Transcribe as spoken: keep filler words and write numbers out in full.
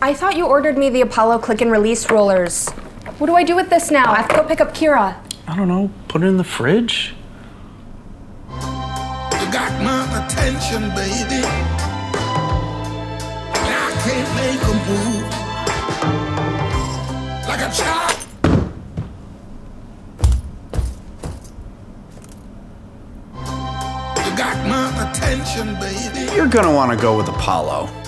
I thought you ordered me the Apollo click and release rollers. What do I do with this now? I have to go pick up Kira. I don't know, put it in the fridge? You got my attention, baby. And I can't make a move. Like a child. You got my attention, baby. You're gonna want to go with Apollo.